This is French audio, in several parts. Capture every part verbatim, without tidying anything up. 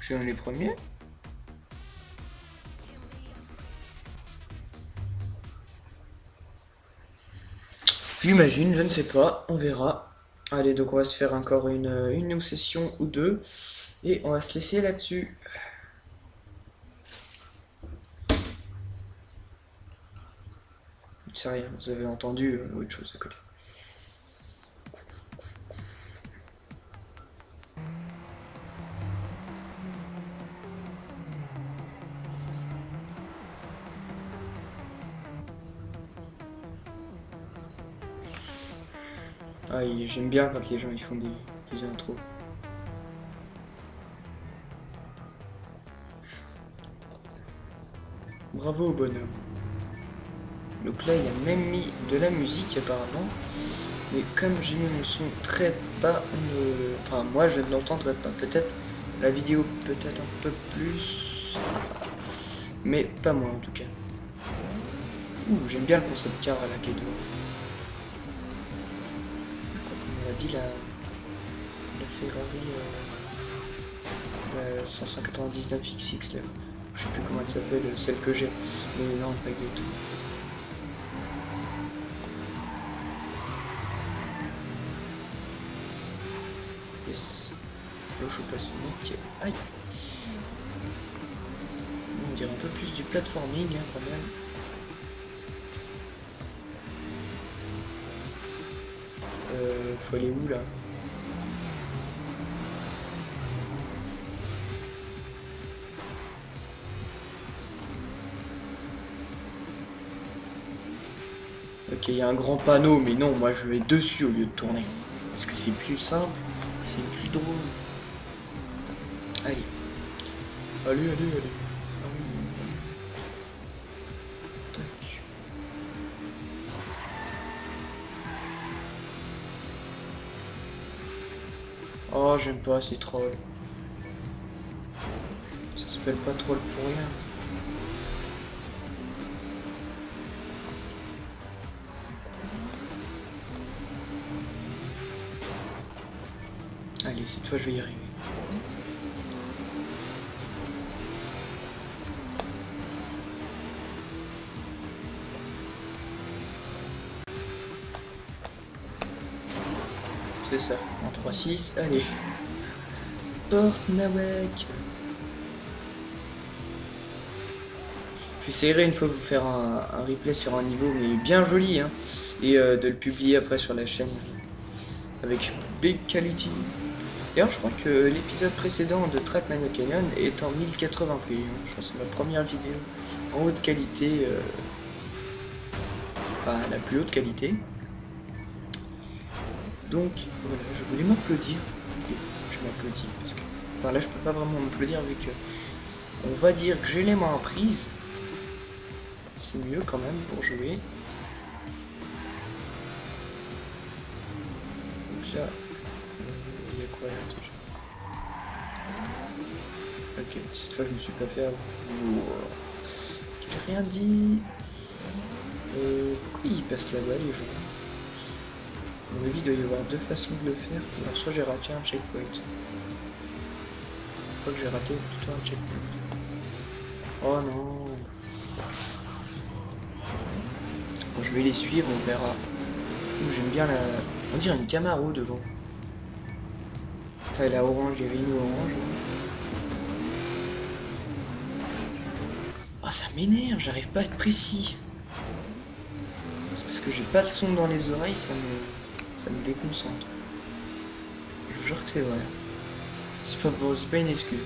Je suis dans les premiers. J'imagine, je ne sais pas, on verra. Allez, donc on va se faire encore une, une session ou deux. Et on va se laisser là-dessus. C'est rien, vous avez entendu euh, autre chose à côté. Ah, j'aime bien quand les gens ils font des, des intros. Bravo au bonhomme. Donc là il a même mis de la musique apparemment. Mais comme j'ai mis mon son très bas, ne... enfin moi je ne l'entendrai pas. Peut-être la vidéo peut-être un peu plus. Mais pas moi en tout cas. Ouh, j'aime bien le concept car à la K deux. Quoi comme on a dit la, la Ferrari euh... la cinq cent quatre-vingt-dix-neuf X X là. Je sais plus comment elle s'appelle, celle que j'ai. Mais non, pas exactement en fait. Yes. Là, je suis passé nickel. Aïe. On dirait un peu plus du platforming hein, quand même. Euh, faut aller où là? Ok, il y a un grand panneau, mais non, moi je vais dessus au lieu de tourner. Parce que c'est plus simple, c'est plus drôle. Allez. Allez, allez, allez. Allez, allez. Tac. Oh, j'aime pas ces trolls. Ça s'appelle pas troll pour rien. Allez, cette fois je vais y arriver. C'est ça, en trois six, allez. Porte Nawak. J'essaierai une fois de vous faire un, un replay sur un niveau, mais bien joli, hein, et euh, de le publier après sur la chaîne avec big quality. D'ailleurs, je crois que l'épisode précédent de Trackmania Canyon est en mille quatre-vingts p. Hein. Je crois que c'est ma première vidéo en haute qualité, euh, enfin la plus haute qualité. Donc voilà, je voulais m'applaudir. Je m'applaudis parce que, enfin là, je peux pas vraiment m'applaudir vu que on va dire que j'ai les mains prises. C'est mieux quand même pour jouer. Donc là, il euh, y a quoi là déjà? Ok, cette fois je me suis pas fait avoir. J'ai rien dit. Euh, pourquoi ils passent là-bas les gens? À mon avis, il doit y avoir deux façons de le faire. Alors soit j'ai raté un checkpoint. Je crois que j'ai raté plutôt un checkpoint. Oh non. Bon, je vais les suivre, on verra. J'aime bien la... On dirait une Camaro devant. Enfin, la orange, il y avait une orange. Oh, ça m'énerve, j'arrive pas à être précis. C'est parce que j'ai pas le son dans les oreilles, ça me, ça me déconcentre. Je vous jure que c'est vrai. C'est pas, bon, c'est pas une excuse.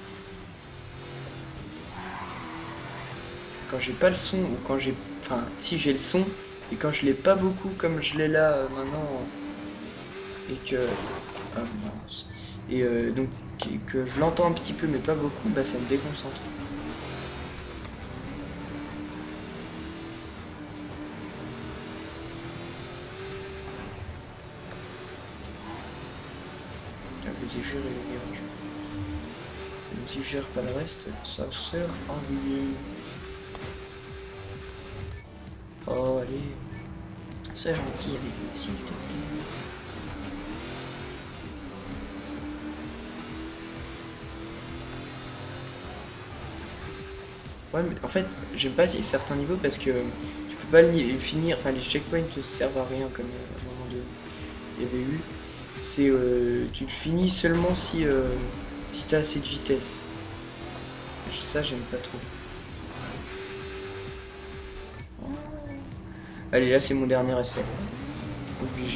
Quand j'ai pas le son, ou quand j'ai... Enfin, si j'ai le son, et quand je l'ai pas beaucoup, comme je l'ai là euh, maintenant, et que... Ah mince. Et euh, donc, que je l'entends un petit peu, mais pas beaucoup, bah ça me déconcentre. Vas-y, gérer les virages. Même si je gère pas le reste, ça sert à rien. Oh, allez. Sois gentil avec moi, s'il te plaît. Ouais, mais en fait, j'aime pas certains niveaux parce que tu peux pas le finir. Enfin, les checkpoints ne servent à rien, comme euh, à un moment donné il y avait eu. C'est euh, tu le finis seulement si euh, si t'as assez de vitesse. Ça, j'aime pas trop. Allez, là, c'est mon dernier essai. Obligé.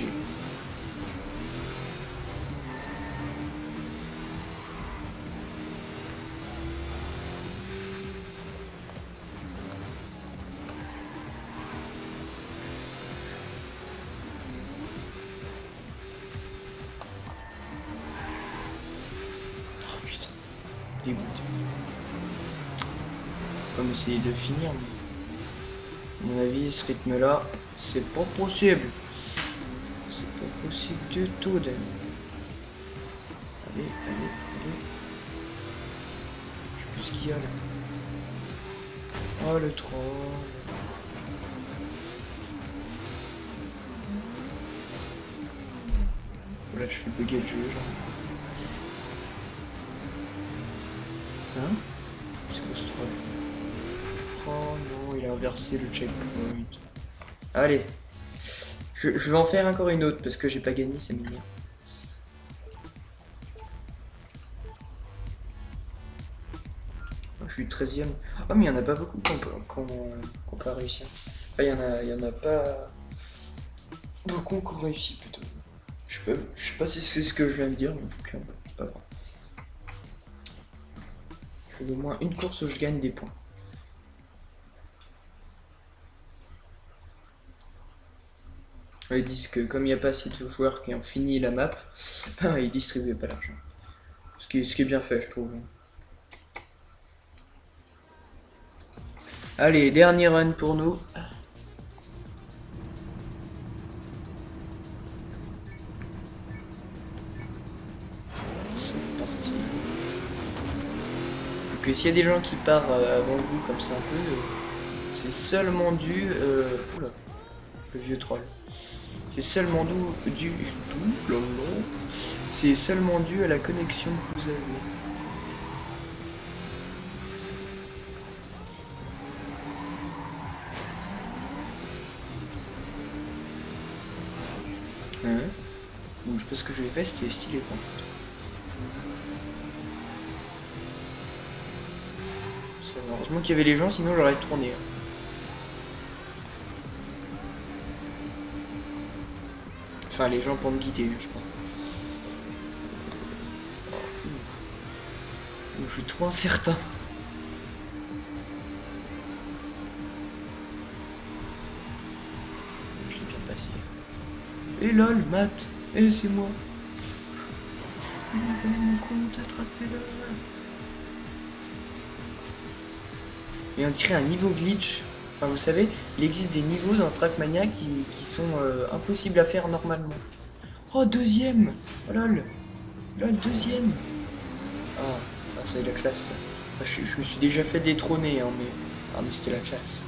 Oh putain, dégoûté. Comme essayer de le finir, mais à mon avis, ce rythme-là, c'est pas possible. C'est pas possible du tout, Dan. Allez, allez, allez. Je sais plus ce qu'il y a là. Oh le troll. Voilà, je fais bugger le jeu, genre. Hein? C'est quoi ce troll? Oh non, il a inversé le checkpoint. Allez. Je, je vais en faire encore une autre parce que j'ai pas gagné, c'est mignon. Je suis treizième. Ah, mais il y en a pas beaucoup qu'on peut, qu'on, qu'on peut réussir. Enfin, il y en a, il y en a pas beaucoup qu'on réussit plutôt. Je sais pas, je sais pas si c'est ce que je viens de dire, mais c'est pas grave. Je veux au moins une course où je gagne des points. Ils disent que comme il n'y a pas assez de joueurs qui ont fini la map, ben, ils distribuaient pas l'argent. Ce qui, est, ce qui est bien fait, je trouve. Allez, dernier run pour nous. C'est parti. Donc s'il y a des gens qui partent avant vous comme ça un peu, euh, c'est seulement dû... Euh, oula, le vieux troll. C'est seulement dû... dû c'est seulement dû à la connexion que vous avez. Hein? Bon, je sais pas ce que j'ai fait, c'était stylé par contre. Ça va, heureusement qu'il y avait les gens, sinon j'aurais tourné. Hein. Enfin, les gens pour me guider, je pense. Je suis trop incertain. Je l'ai bien passé. Et lol, Matt. Et c'est moi. Il m'a volé mon compte, attrapez-le. Et on dirait un niveau glitch. Enfin, vous savez, il existe des niveaux dans Trackmania qui, qui sont euh, impossibles à faire normalement. Oh, deuxième. Oh lol. Lol, deuxième. Ah, ah c'est la classe. Ah, je, je me suis déjà fait détrôner, hein, mais... Ah, mais c'était la classe.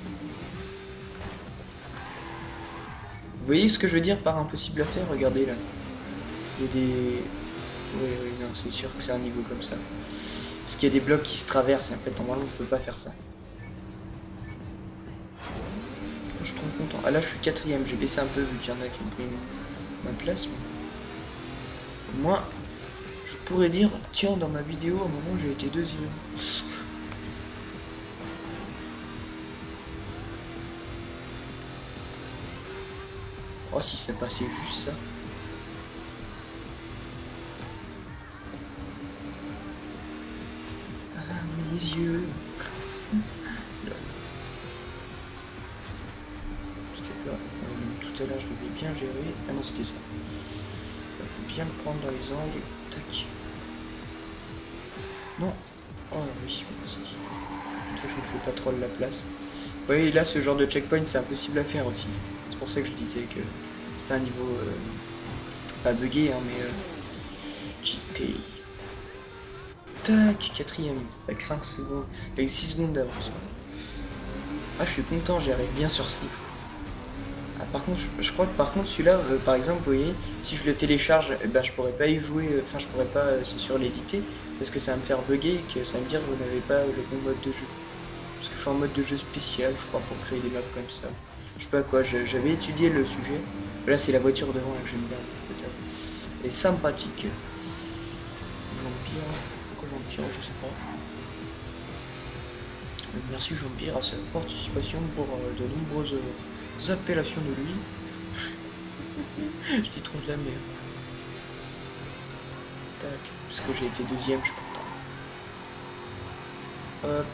Vous voyez ce que je veux dire par impossible à faire? Regardez là. Il y a des... Oui, oui, non, c'est sûr que c'est un niveau comme ça. Parce qu'il y a des blocs qui se traversent, et en fait, normalement, on peut pas faire ça. Je suis trop content. Ah là, je suis quatrième. J'ai baissé un peu vu qu'il y en a qui ont pris ma place. Mais... Au moins, je pourrais dire, tiens, dans ma vidéo, à un moment, j'ai été deuxième. Oh, si ça passait juste ça. Ah, mes yeux. Tout à l'heure, je l'avais bien géré. Ah non, c'était ça. Il faut bien le prendre dans les angles. Tac. Non. Oh oui, merci. Toi, je me fais pas trop de la place. Oui, là, ce genre de checkpoint, c'est impossible à faire aussi. C'est pour ça que je disais que c'était un niveau euh, pas buggé, hein, mais euh, cheaté. Tac, quatrième, avec cinq secondes, avec six secondes d'avance. Ah, je suis content, j'arrive bien sur ce niveau. Ah, par contre, je, je crois que par contre, celui-là, euh, par exemple, vous voyez, si je le télécharge, eh ben, je pourrais pas y jouer, enfin, euh, je pourrais pas, euh, c'est sûr, l'éditer, parce que ça va me faire bugger et que ça va me dire que vous n'avez pas euh, le bon mode de jeu. Parce qu'il faut un mode de jeu spécial, je crois, pour créer des maps comme ça. Je sais pas quoi, j'avais étudié le sujet. Là, c'est la voiture devant, là, que j'aime bien, peut-être. Et sympathique. Jean-Pierre, pourquoi Jean-Pierre, je sais pas. Mais merci Jean-Pierre à sa participation pour euh, de nombreuses euh, appellations de lui. Je dis trop de la merde. Tac, parce que j'ai été deuxième, je suis content. Hop.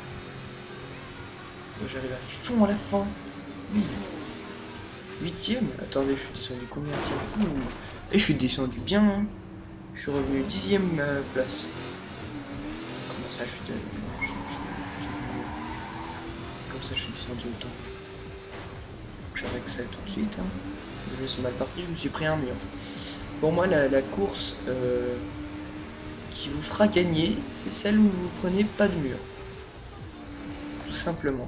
J'arrive à fond à la fin. Mmh. Huitième. Attendez, je suis descendu combien? Et je suis descendu bien. Hein. Je suis revenu dixième euh, place. Comment ça, je suis, de... je, je, je, je... Comme ça, je suis descendu autant. J'arrête ça tout de suite. Hein. Le jeu c'est mal parti. Je me suis pris un mur. Pour moi, la, la course euh, qui vous fera gagner, c'est celle où vous prenez pas de mur. Tout simplement.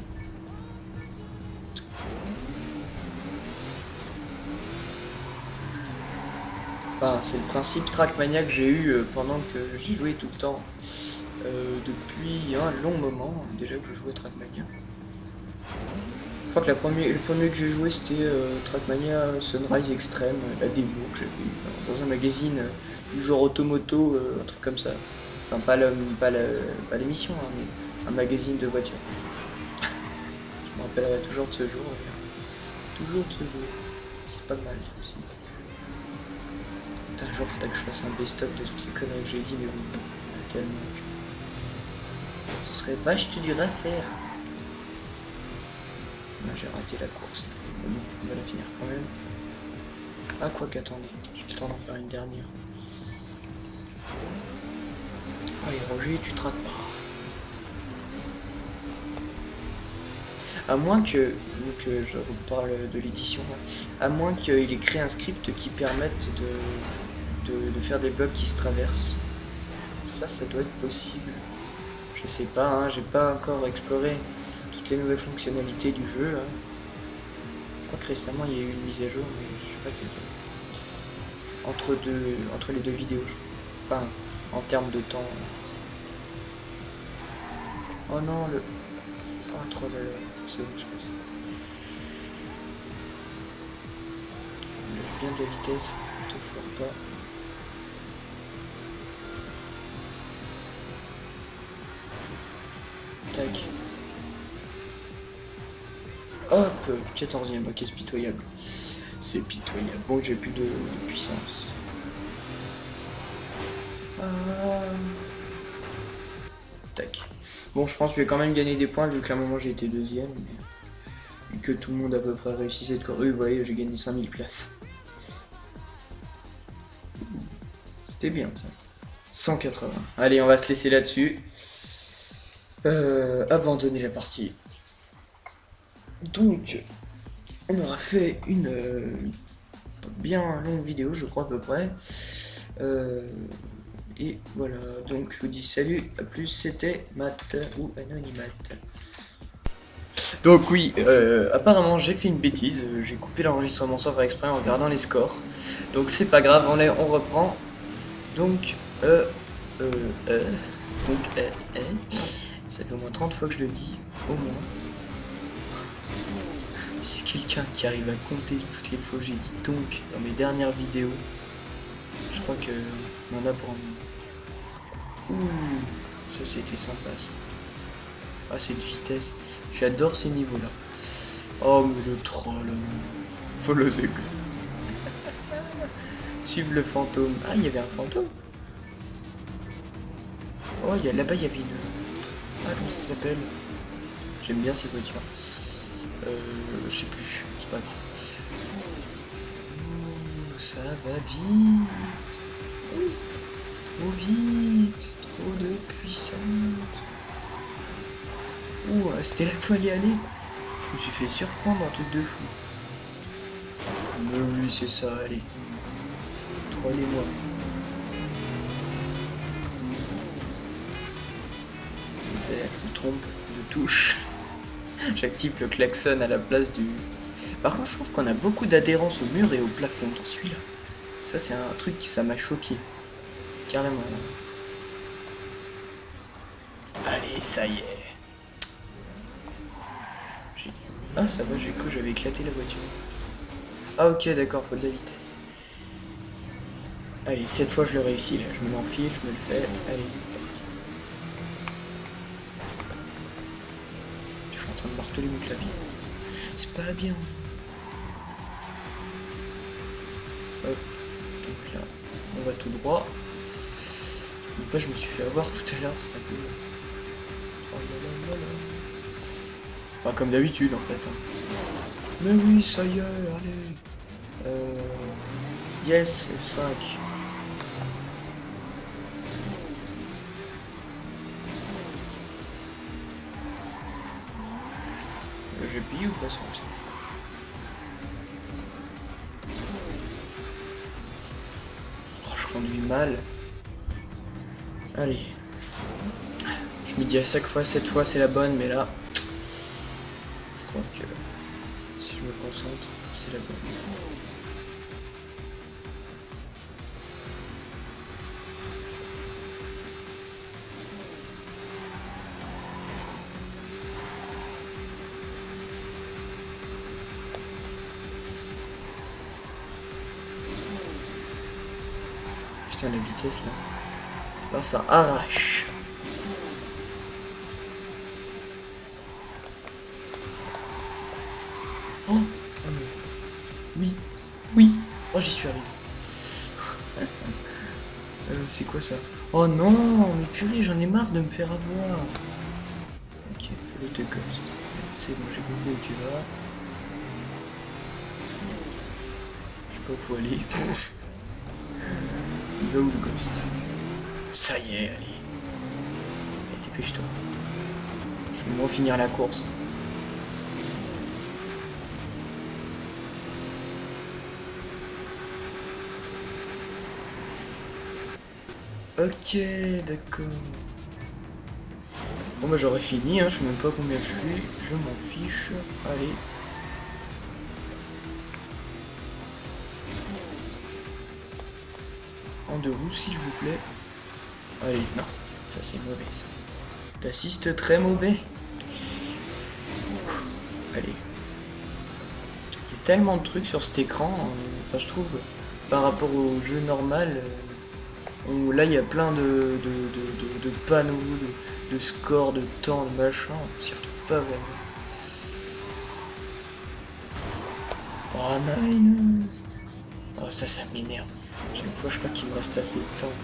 Enfin, c'est le principe Trackmania que j'ai eu euh, pendant que j'ai joué tout le temps. Euh, depuis un long moment, déjà que je jouais Trackmania. Je crois que la première, le premier que j'ai joué c'était euh, Trackmania Sunrise Extreme, la démo que j'avais eu dans un magazine euh, du genre Automoto, euh, un truc comme ça. Enfin, pas l'émission, pas pas hein, mais un magazine de voiture. Je me rappellerai toujours de ce jour, d'ailleurs. Toujours de ce jour. C'est pas mal ça aussi. Un jour, faudra que je fasse un best-of de toutes les conneries que j'ai dit, mais bon, il y en a tellement que... Ce serait vache, tu dirais à faire. Ben, j'ai raté la course, là. Mais bon, on va la finir quand même. Ah, quoi qu'attendez, j'ai le temps d'en faire une dernière. Allez, Roger, tu te rates pas. À moins que, que je reparle de l'édition, à moins qu'il ait créé un script qui permette de, de, de faire des blocs qui se traversent. Ça, ça doit être possible. Je sais pas, hein, j'ai pas encore exploré toutes les nouvelles fonctionnalités du jeu. Hein. Je crois que récemment il y a eu une mise à jour, mais j'ai pas fait gaffe. Entre, deux, entre les deux vidéos, je crois. Enfin, en termes de temps. Oh non, le... Oh, trop là là. C'est bon, je passe. J'ai bien de la vitesse, ne te foire pas. Tac. Hop, quatorzième, ok, c'est pitoyable. C'est pitoyable. Bon, j'ai plus de, de puissance. Ah. Tac. Bon, je pense que je vais quand même gagner des points vu qu'à un moment j'ai été deuxième, mais que tout le monde à peu près réussi cette course. Oui, vous voyez, j'ai gagné cinq mille places. C'était bien ça. cent quatre-vingts. Allez, on va se laisser là-dessus. Euh, abandonner la partie. Donc, on aura fait une euh, bien longue vidéo, je crois à peu près. Euh, et voilà, donc je vous dis salut, à plus, c'était Matt ou Anonymat. Donc oui, euh, apparemment j'ai fait une bêtise, j'ai coupé l'enregistrement sans faire exprès en regardant les scores. Donc c'est pas grave, on, les, on reprend. Donc, euh, euh, euh, donc, euh, euh, ça fait au moins trente fois que je le dis, au moins. Si quelqu'un qui arrive à compter toutes les fois que j'ai dit donc dans mes dernières vidéos, je crois que on en a pour un moment. Ouh, ça c'était sympa ça. Ah, cette vitesse, j'adore ces niveaux là. Oh mais le troll, follow the gods. Suivre le fantôme. Ah, il y avait un fantôme. Oh, là-bas il y avait une... Ah, comment ça s'appelle? J'aime bien ces voitures. Euh, je sais plus, c'est pas grave. Oh, ça va vite. Oh, trop vite. Trop de puissance. Ouh, c'était là qu'il fallait aller. Je me suis fait surprendre, un truc de fou. Mais oui, c'est ça, allez. Trollez-moi. Je me trompe de touche. J'active le klaxon à la place du... Par contre, je trouve qu'on a beaucoup d'adhérence au mur et au plafond dans celui-là. Ça, c'est un truc qui ça m'a choqué. Carrément. Allez, ça y est. Ah, ça va, j'ai cru que j'avais éclaté la voiture. Ah, ok, d'accord, faut de la vitesse. Allez, cette fois je le réussis là. Je me l'enfile, je me le fais. Allez, parti. Je suis en train de marteler mon clavier. C'est pas bien. Hop. Donc là, on va tout droit. Donc là, je me suis fait avoir tout à l'heure, c'est un peu... Oh là là là là. Enfin, comme d'habitude en fait. Hein. Mais oui, ça y est, allez. Euh... Yes, F cinq. Euh, J'ai pillé ou pas ça? Oh, je conduis mal. Allez. Je me dis à chaque fois, cette fois c'est la bonne, mais là... Je crois que... Si je me concentre, c'est la bonne. Putain, la vitesse là. Là, ça arrache. Oh, oh non. Oui, oui. Oh, j'y suis arrivé. euh, c'est quoi ça? Oh non, mais purée, j'en ai marre de me faire avoir. Ok, follow the ghost. C'est bon, j'ai compris où tu vas. Je sais pas où faut aller. Il va où le ghost? Ça y est, allez. Allez, dépêche-toi. Je vais me finir la course. Ok, d'accord. Bon bah j'aurais fini, hein, je sais même pas combien je suis, je m'en fiche. Allez. En deux roues, s'il vous plaît. Allez, non, ça c'est mauvais ça. T'assistes très mauvais. Allez. Il y a tellement de trucs sur cet écran, euh, enfin je trouve, par rapport au jeu normal, euh, où là il y a plein de, de, de, de, de panneaux, de, de scores, de temps, de machin, on s'y retrouve pas vraiment. Oh non. Oh ça, ça m'énerve. Chaque fois je crois qu'il me reste assez de temps.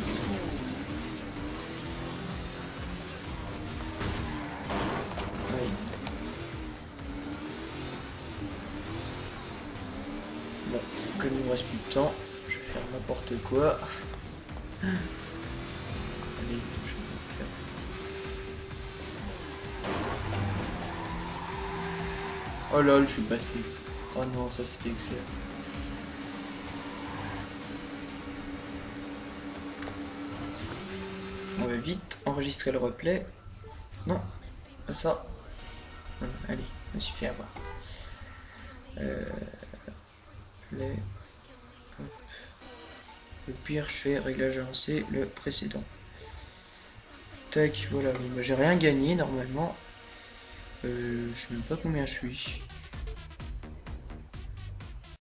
Ouais. Bon, comme il me reste plus de temps, je vais faire n'importe quoi. Allez, je vais me faire. Oh lol, je suis passé. Oh non, ça c'était excellent. On va vite enregistrer le replay. Non, pas ça. Euh, allez, je me suis fait avoir. Euh, play. Hop. Au pire, je fais réglage avancé le précédent. Tac, voilà. Bon, bah, j'ai rien gagné normalement. Euh, je sais même pas combien je suis.